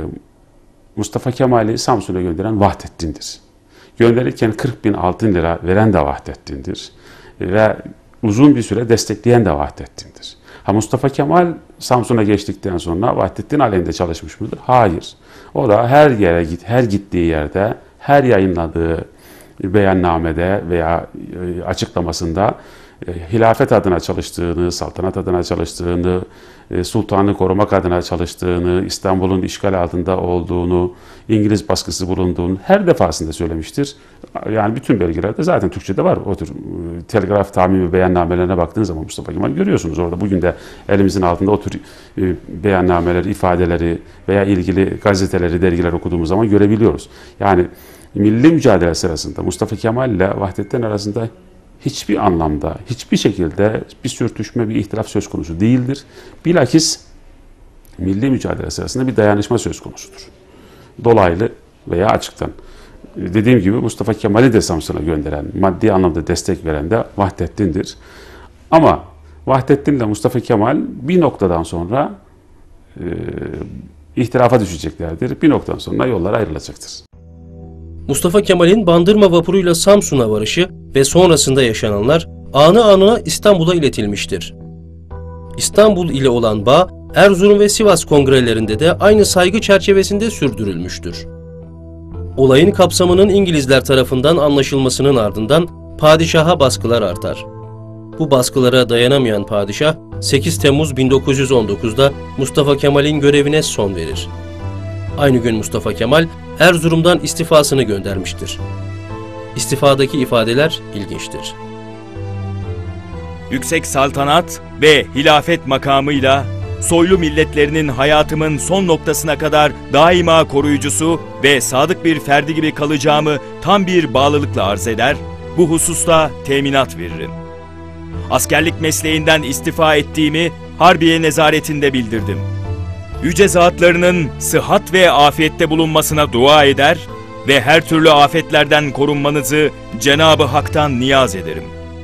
Mustafa Kemal'i Samsun'a gönderen Vahdettin'dir. Gönderirken kırk bin altın lira veren de Vahdettin'dir. Ve uzun bir süre destekleyen de Vahdettin'dir. Ha, Mustafa Kemal Samsun'a geçtikten sonra Vahdettin aleyhinde çalışmış mıdır? Hayır. O da her yere git, her gittiği yerde, her yayınladığı beyannamede veya açıklamasında hilafet adına çalıştığını, saltanat adına çalıştığını, sultanı korumak adına çalıştığını, İstanbul'un işgal altında olduğunu, İngiliz baskısı bulunduğunu her defasında söylemiştir. Yani bütün belgelerde zaten Türkçe'de var. O tür telgraf tahmin ve beyannamelerine baktığınız zaman Mustafa Kemal görüyorsunuz orada. Bugün de elimizin altında o tür beyannameleri, ifadeleri veya ilgili gazeteleri, dergiler okuduğumuz zaman görebiliyoruz. Yani milli mücadele sırasında Mustafa Kemal ile Vahdettin arasında hiçbir anlamda, hiçbir şekilde bir sürtüşme, bir ihtilaf söz konusu değildir. Bilakis milli mücadele sırasında bir dayanışma söz konusudur. Dolaylı veya açıktan. Dediğim gibi Mustafa Kemal'i de Samsun'a gönderen, maddi anlamda destek veren de Vahdettin'dir. Ama Vahdettin ile Mustafa Kemal bir noktadan sonra e, ihtilafa düşeceklerdir. Bir noktadan sonra yollar ayrılacaktır. Mustafa Kemal'in Bandırma vapuruyla Samsun'a varışı ve sonrasında yaşananlar anı anına İstanbul'a iletilmiştir. İstanbul ile olan bağ Erzurum ve Sivas kongrelerinde de aynı saygı çerçevesinde sürdürülmüştür. Olayın kapsamının İngilizler tarafından anlaşılmasının ardından padişaha baskılar artar. Bu baskılara dayanamayan padişah sekiz Temmuz bin dokuz yüz on dokuz'da Mustafa Kemal'in görevine son verir. Aynı gün Mustafa Kemal Erzurum'dan istifasını göndermiştir. İstifadaki ifadeler ilginçtir. Yüksek saltanat ve hilafet makamıyla soylu milletlerinin hayatımın son noktasına kadar daima koruyucusu ve sadık bir ferdi gibi kalacağımı tam bir bağlılıkla arz eder, bu hususta teminat veririm. Askerlik mesleğinden istifa ettiğimi Harbiye nezaretinde bildirdim. Yüce zatlarının sıhhat ve afiyette bulunmasına dua eder ve her türlü afetlerden korunmanızı Cenab-ı Hak'tan niyaz ederim.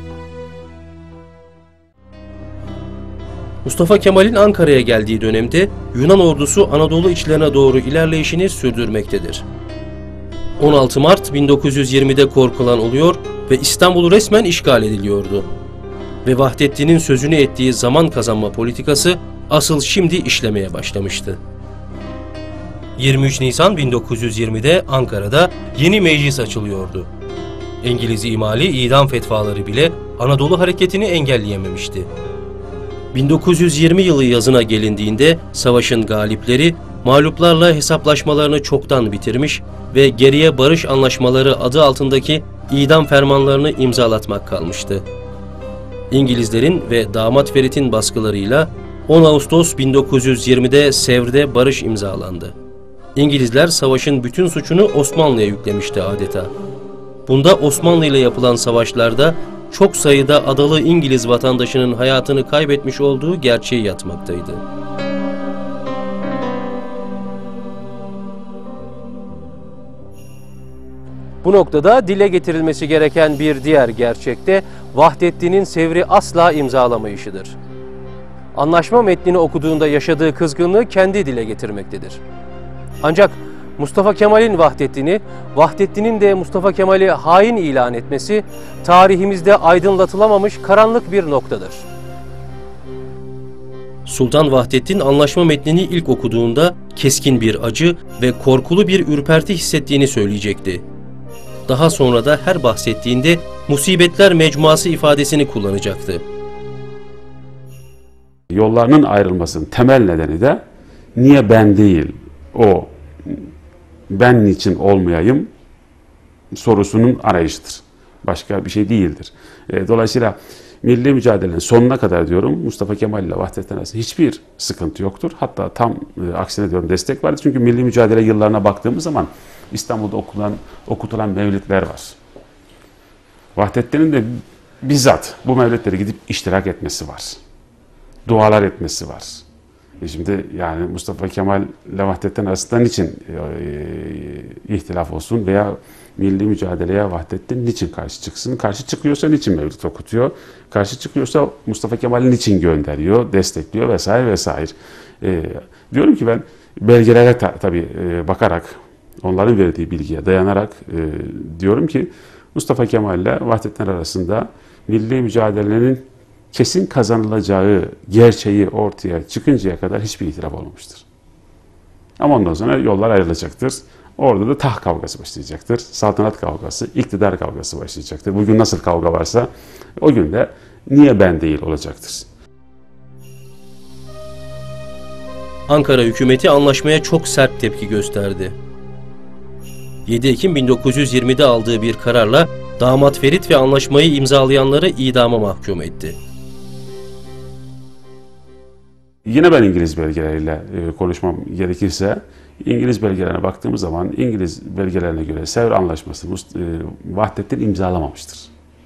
Mustafa Kemal'in Ankara'ya geldiği dönemde Yunan ordusu Anadolu içlerine doğru ilerleyişini sürdürmektedir. on altı Mart bin dokuz yüz yirmi'de Korkulan oluyor ve İstanbul resmen işgal ediliyordu. Ve Vahdettin'in sözünü ettiği zaman kazanma politikası asıl şimdi işlemeye başlamıştı. yirmi üç Nisan bin dokuz yüz yirmi'de Ankara'da yeni meclis açılıyordu. İngiliz imali idam fetvaları bile Anadolu hareketini engelleyememişti. bin dokuz yüz yirmi yılı yazına gelindiğinde savaşın galipleri mağluplarla hesaplaşmalarını çoktan bitirmiş ve geriye barış anlaşmaları adı altındaki idam fermanlarını imzalatmak kalmıştı. İngilizlerin ve damat Ferit'in baskılarıyla on Ağustos bin dokuz yüz yirmi'de Sevr'de barış imzalandı. İngilizler savaşın bütün suçunu Osmanlı'ya yüklemişti adeta. Bunda Osmanlı ile yapılan savaşlarda çok sayıda adalı İngiliz vatandaşının hayatını kaybetmiş olduğu gerçeği yatmaktaydı. Bu noktada dile getirilmesi gereken bir diğer gerçek de Vahdettin'in Sevr'i asla imzalamayışıdır. Anlaşma metnini okuduğunda yaşadığı kızgınlığı kendi dile getirmektedir. Ancak Mustafa Kemal'in Vahdettin'i, Vahdettin'in de Mustafa Kemal'i hain ilan etmesi tarihimizde aydınlatılamamış karanlık bir noktadır. Sultan Vahdettin anlaşma metnini ilk okuduğunda keskin bir acı ve korkulu bir ürperti hissettiğini söyleyecekti. Daha sonra da her bahsettiğinde musibetler mecmuası ifadesini kullanacaktı. Yollarının ayrılmasının temel nedeni de niye ben değil, o ben niçin olmayayım sorusunun arayışıdır. Başka bir şey değildir. Dolayısıyla milli mücadelenin sonuna kadar diyorum Mustafa Kemal ile Vahdettin arasında hiçbir sıkıntı yoktur. Hatta tam e, aksine diyorum destek vardır. Çünkü milli mücadele yıllarına baktığımız zaman İstanbul'da okutulan, okutulan mevlidler var. Vahdettin'in de bizzat bu mevlidlere gidip iştirak etmesi var. Dualar etmesi var. E şimdi yani Mustafa Kemal ile Vahdettin arasında niçin e, e, ihtilaf olsun veya milli mücadeleye Vahdettin niçin karşı çıksın? Karşı çıkıyorsa niçin mevlid okutuyor? Karşı çıkıyorsa Mustafa Kemal'i niçin gönderiyor, destekliyor vesaire vesaire. E, diyorum ki ben belgelere ta, tabii e, bakarak, onların verdiği bilgiye dayanarak e, diyorum ki Mustafa Kemal ile Vahdettin arasında milli mücadelenin kesin kazanılacağı gerçeği ortaya çıkıncaya kadar hiçbir ihtilaf olmamıştır. Ama ondan sonra yollar ayrılacaktır. Orada da taht kavgası başlayacaktır. Saltanat kavgası, iktidar kavgası başlayacaktır. Bugün nasıl kavga varsa o gün de niye ben değil olacaktır. Ankara hükümeti anlaşmaya çok sert tepki gösterdi. yedi Ekim bin dokuz yüz yirmi'de aldığı bir kararla damat Ferit ve anlaşmayı imzalayanları idama mahkum etti. Yine ben İngiliz belgeleriyle e, konuşmam gerekirse, İngiliz belgelerine baktığımız zaman İngiliz belgelerine göre Sevr Anlaşması'nı e, Vahdettin imzalamamıştır.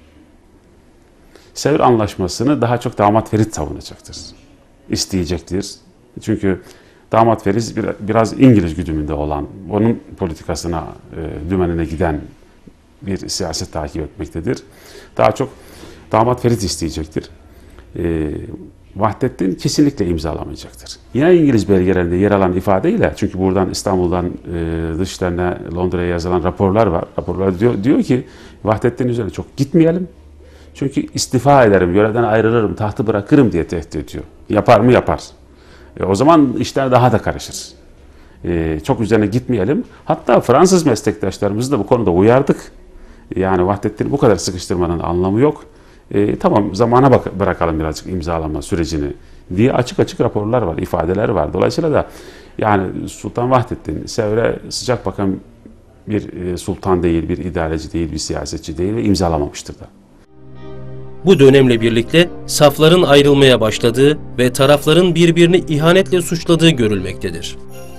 Sevr Anlaşması'nı daha çok damat Ferit savunacaktır, isteyecektir. Çünkü damat Ferit bir, biraz İngiliz güdümünde olan, onun politikasına, e, dümenine giden bir siyaset takip etmektedir. Daha çok damat Ferit isteyecektir. E, Vahdettin kesinlikle imzalamayacaktır. Yine İngiliz belgelerinde yer alan ifadeyle, çünkü buradan İstanbul'dan e, dışlarına Londra'ya yazılan raporlar var. Raporlar diyor, diyor ki Vahdettin üzerine çok gitmeyelim. Çünkü istifa ederim, görevden ayrılırım, tahtı bırakırım diye tehdit ediyor. Yapar mı? Yapar. E, o zaman işler daha da karışır. E, çok üzerine gitmeyelim. Hatta Fransız meslektaşlarımızı da bu konuda uyardık. Yani Vahdettin'i bu kadar sıkıştırmanın anlamı yok. E, tamam zamana bak bırakalım birazcık imzalama sürecini diye açık açık raporlar var, ifadeler var. Dolayısıyla da yani Sultan Vahdettin Sevr'e sıcak bakan bir e, sultan değil, bir idareci değil, bir siyasetçi değil ve imzalamamıştır da. Bu dönemle birlikte safların ayrılmaya başladığı ve tarafların birbirini ihanetle suçladığı görülmektedir.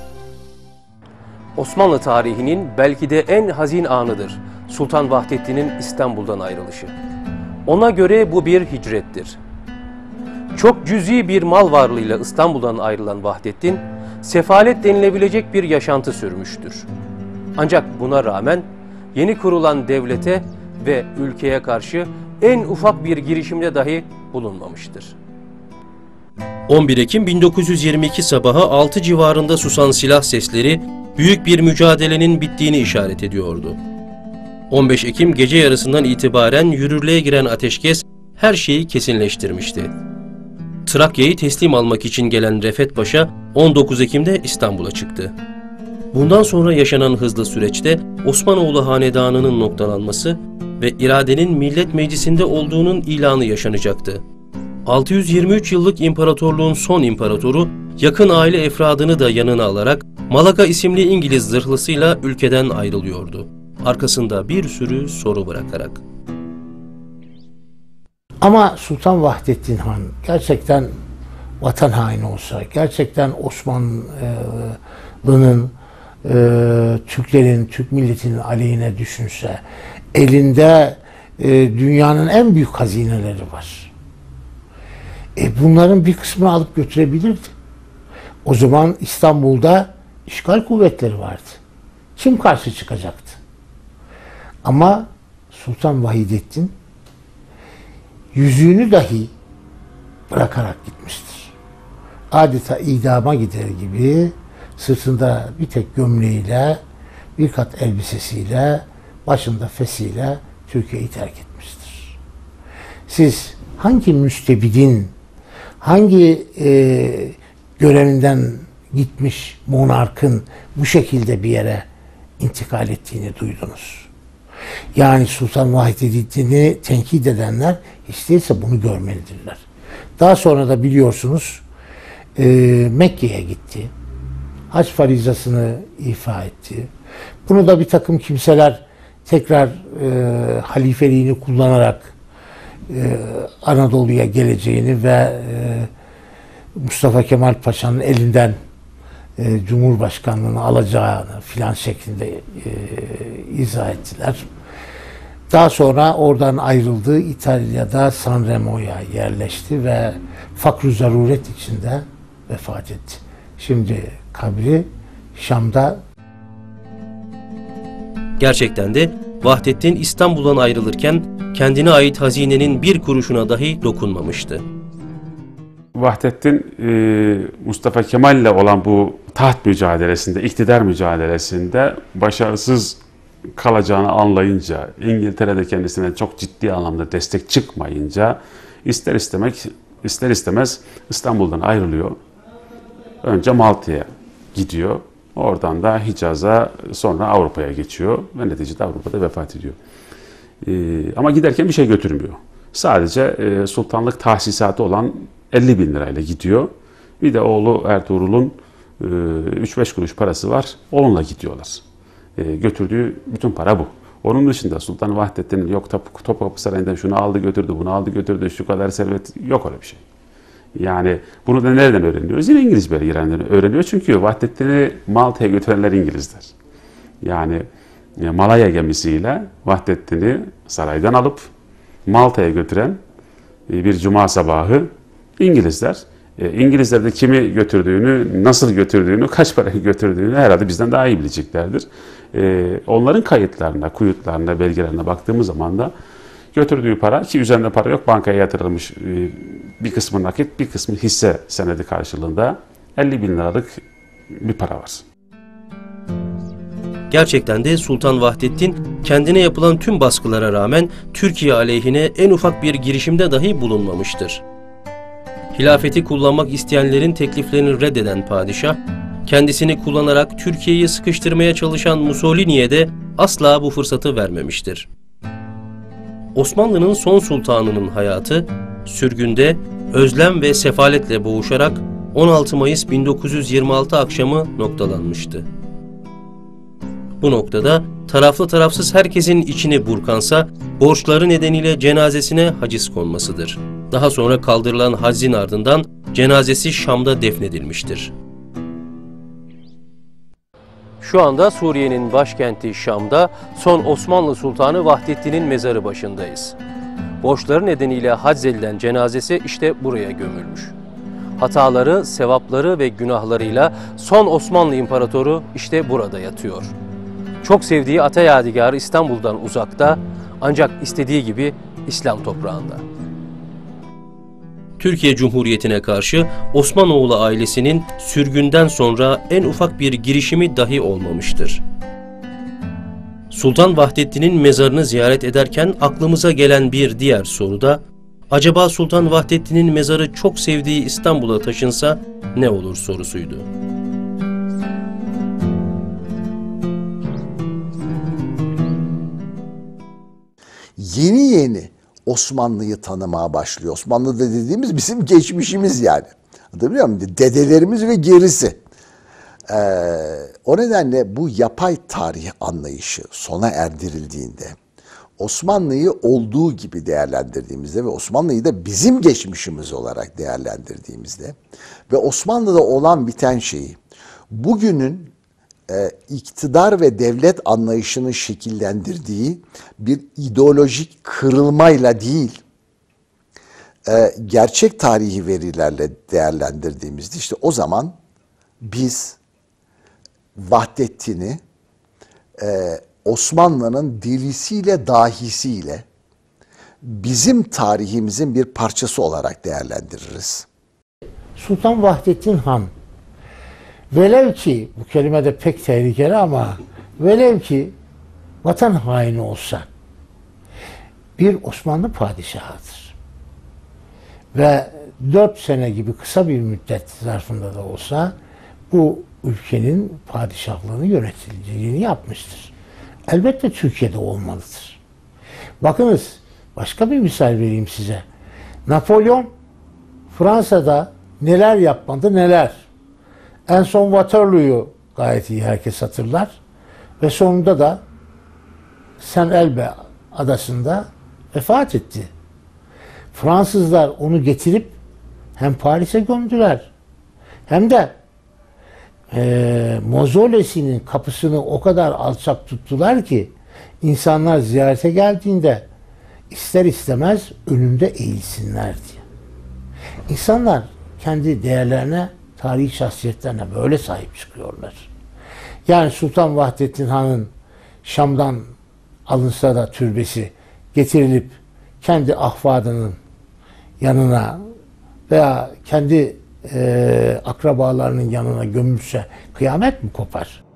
Osmanlı tarihinin belki de en hazin anıdır Sultan Vahdettin'in İstanbul'dan ayrılışı. Ona göre bu bir hicrettir. Çok cüzi bir mal varlığıyla İstanbul'dan ayrılan Vahdettin, sefalet denilebilecek bir yaşantı sürmüştür. Ancak buna rağmen yeni kurulan devlete ve ülkeye karşı en ufak bir girişimde dahi bulunmamıştır. on bir Ekim bin dokuz yüz yirmi iki sabahı altı civarında susan silah sesleri büyük bir mücadelenin bittiğini işaret ediyordu. on beş Ekim gece yarısından itibaren yürürlüğe giren ateşkes her şeyi kesinleştirmişti. Trakya'yı teslim almak için gelen Refet Paşa on dokuz Ekim'de İstanbul'a çıktı. Bundan sonra yaşanan hızlı süreçte Osmanoğlu Hanedanı'nın noktalanması ve iradenin Millet Meclisi'nde olduğunun ilanı yaşanacaktı. altı yüz yirmi üç yıllık imparatorluğun son imparatoru, yakın aile efradını da yanına alarak Malaga isimli İngiliz zırhlısıyla ülkeden ayrılıyordu. Arkasında bir sürü soru bırakarak. Ama Sultan Vahdettin Han gerçekten vatan haini olsa, gerçekten Osmanlı'nın, e, Türklerin, Türk milletinin aleyhine düşünse, elinde e, dünyanın en büyük hazineleri var. E, bunların bir kısmını alıp götürebilirdi. O zaman İstanbul'da işgal kuvvetleri vardı. Kim karşı çıkacaktı? Ama Sultan Vahidettin yüzüğünü dahi bırakarak gitmiştir. Adeta idama gider gibi sırtında bir tek gömleğiyle, bir kat elbisesiyle, başında fesiyle Türkiye'yi terk etmiştir. Siz hangi müstebidin, hangi e, görevinden gitmiş monarkın bu şekilde bir yere intikal ettiğini duydunuz? Yani Sultan Vahidettin'i tenkit edenler hiç değilse bunu görmelidirler. Daha sonra da biliyorsunuz e, Mekke'ye gitti. Hac farizasını ifa etti. Bunu da bir takım kimseler tekrar e, halifeliğini kullanarak e, Anadolu'ya geleceğini ve e, Mustafa Kemal Paşa'nın elinden e, Cumhurbaşkanlığını alacağını filan şeklinde e, izah ettiler. Daha sonra oradan ayrıldı, İtalya'da Sanremo'ya yerleşti ve fakr-ı zaruret içinde vefat etti. Şimdi kabri Şam'da. Gerçekten de Vahdettin İstanbul'dan ayrılırken kendine ait hazinenin bir kuruşuna dahi dokunmamıştı. Vahdettin Mustafa Kemal ile olan bu taht mücadelesinde, iktidar mücadelesinde başarısız kalacağını anlayınca, İngiltere'de kendisine çok ciddi anlamda destek çıkmayınca ister istemek ister istemez İstanbul'dan ayrılıyor. Önce Malta'ya gidiyor. Oradan da Hicaz'a, sonra Avrupa'ya geçiyor ve neticede Avrupa'da vefat ediyor. Ee, ama giderken bir şey götürmüyor. Sadece e, sultanlık tahsisatı olan elli bin lirayla gidiyor. Bir de oğlu Ertuğrul'un e, üç beş kuruş parası var. Onunla gidiyorlar. E, götürdüğü bütün para bu. Onun dışında Sultan Vahdettin'in yok Top, Topkapı Sarayı'ndan şunu aldı götürdü, bunu aldı götürdü, şu kadar servet, yok öyle bir şey. Yani bunu da nereden öğreniyoruz? Yine İngiliz belgelerinden öğreniyor. Çünkü Vahdettin'i Malta'ya götürenler İngilizler. Yani Malaya gemisiyle Vahdettin'i saraydan alıp Malta'ya götüren bir cuma sabahı İngilizler. İngilizler de kimi götürdüğünü, nasıl götürdüğünü, kaç para götürdüğünü herhalde bizden daha iyi bileceklerdir. Onların kayıtlarına, kuyutlarına, belgelerine baktığımız zaman da götürdüğü para, ki üzerinde para yok, bankaya yatırılmış, bir kısmı nakit, bir kısmı hisse senedi karşılığında elli bin liralık bir para var. Gerçekten de Sultan Vahdettin kendine yapılan tüm baskılara rağmen Türkiye aleyhine en ufak bir girişimde dahi bulunmamıştır. Hilafeti kullanmak isteyenlerin tekliflerini reddeden padişah, kendisini kullanarak Türkiye'yi sıkıştırmaya çalışan Mussolini'ye de asla bu fırsatı vermemiştir. Osmanlı'nın son sultanının hayatı, sürgünde, özlem ve sefaletle boğuşarak on altı Mayıs bin dokuz yüz yirmi altı akşamı noktalanmıştı. Bu noktada taraflı tarafsız herkesin içini burkansa, borçları nedeniyle cenazesine haciz konmasıdır. Daha sonra kaldırılan haczin ardından cenazesi Şam'da defnedilmiştir. Şu anda Suriye'nin başkenti Şam'da son Osmanlı Sultanı Vahdettin'in mezarı başındayız. Borçları nedeniyle haczedilen cenazesi işte buraya gömülmüş. Hataları, sevapları ve günahlarıyla son Osmanlı İmparatoru işte burada yatıyor. Çok sevdiği ata yadigarı İstanbul'dan uzakta, ancak istediği gibi İslam toprağında. Türkiye Cumhuriyeti'ne karşı Osmanoğlu ailesinin sürgünden sonra en ufak bir girişimi dahi olmamıştır. Sultan Vahdettin'in mezarını ziyaret ederken aklımıza gelen bir diğer soru da, acaba Sultan Vahdettin'in mezarı çok sevdiği İstanbul'a taşınsa ne olur sorusuydu. yeni yeni Osmanlı'yı tanımaya başlıyor. Osmanlı'da dediğimiz bizim geçmişimiz yani. Anlatabiliyor muyum? Dedelerimiz ve gerisi. Ee, o nedenle bu yapay tarih anlayışı sona erdirildiğinde, Osmanlı'yı olduğu gibi değerlendirdiğimizde ve Osmanlı'yı da bizim geçmişimiz olarak değerlendirdiğimizde ve Osmanlı'da olan biten şeyi bugünün e, iktidar ve devlet anlayışını şekillendirdiği bir ideolojik kırılmayla değil, e, gerçek tarihi verilerle değerlendirdiğimizde işte o zaman biz Vahdettin'i e, Osmanlı'nın delisiyle dahisiyle bizim tarihimizin bir parçası olarak değerlendiririz. Sultan Vahdettin Han, velev ki, bu kelime de pek tehlikeli ama velev ki vatan haini olsa bir Osmanlı padişahıdır. Ve dört sene gibi kısa bir müddet zarfında da olsa bu ülkenin padişahlığını, yöneticiliğini yapmıştır. Elbette Türkiye'de olmalıdır. Bakınız, başka bir misal vereyim size. Napolyon Fransa'da neler yapmadı neler. En son Waterloo'yu gayet iyi herkes hatırlar. Ve sonunda da Saint-Elbe adasında vefat etti. Fransızlar onu getirip hem Paris'e gömdüler hem de e, mozolesinin kapısını o kadar alçak tuttular ki insanlar ziyarete geldiğinde ister istemez önünde eğilsinler diye. İnsanlar kendi değerlerine, tarihi şahsiyetlerine böyle sahip çıkıyorlar. Yani Sultan Vahdettin Han'ın Şam'dan alınsa da türbesi getirilip kendi ahfadının yanına veya kendi e, akrabalarının yanına gömülse kıyamet mi kopar?